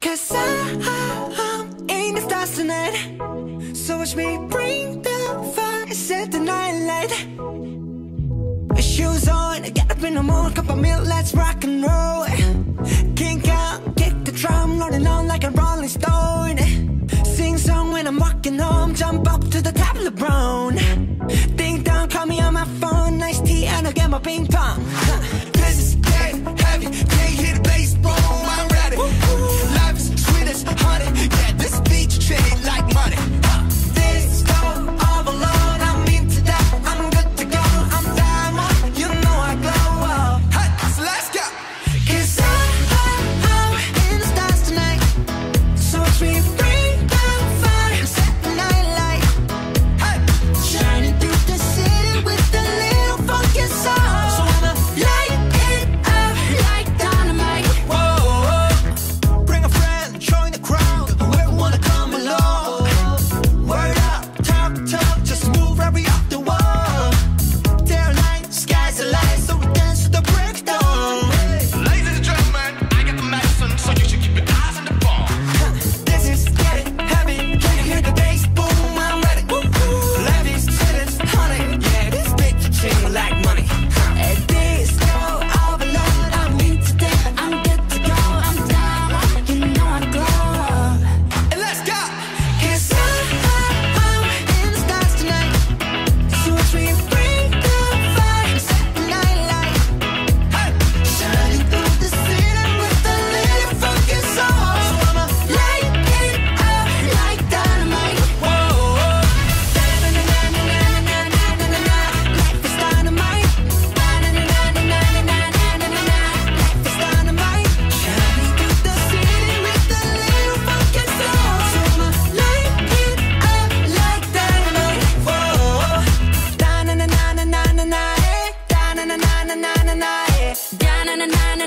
Cause I'm in the stars tonight. So watch me bring the fire, set the night light. Shoes on, get up in the morning, cup of milk, let's rock and roll. Kink out, kick the drum, rolling on like a rolling stone. Sing song when I'm walking home, jump up to the top of the brown. Ding dong, call me on my phone, nice tea and I'll get my ping pong. This is getting heavy, can't hear the bass, boom, I'm ready. Life is sweet as honey, yeah, this beat you treat like money. This go all alone, I'm into that, I'm good to go, I'm diamond, you know I glow. Hey, so let's go. Cause I'm in the stars tonight. So watch me bring the fire, set the night light. Hey, Shining through the city with a little funky soul. So I'ma light it up like dynamite. whoa, bring a friend, join the crowd, whoever wanna come along. Word up, talk, just move right up the wall. Daylight, sky's the light, so we dance to the breakdown. Ladies and gentlemen, I got the medicine, so you should keep your eyes on the ball. This is getting heavy. Can you hear the bass? Boom, I'm ready. Life is sweet as honey, yeah, this beat you treat like money. At this go overload, I'm into that, I'm good to go, I'm down, you know I glow. And let's go. Cause I'm in the stars tonight. So watch me bring the fire, set the night light. Hey, Shining through the city with a little funky soul. So I'ma light it up like dynamite. whoa, Na-na-na-na-na-na-na-na-na-na. Life is dynamite. Na-na-na-na-na-na-na-na-na. Life is dynamite. Shining through the city with a little funky soul. So I'ma light it up like dynamite. Da-na-na-na-na-na-na-na, eh. Da-na-na-na-na-na-na, eh. Da-na-na-na-na-na-na.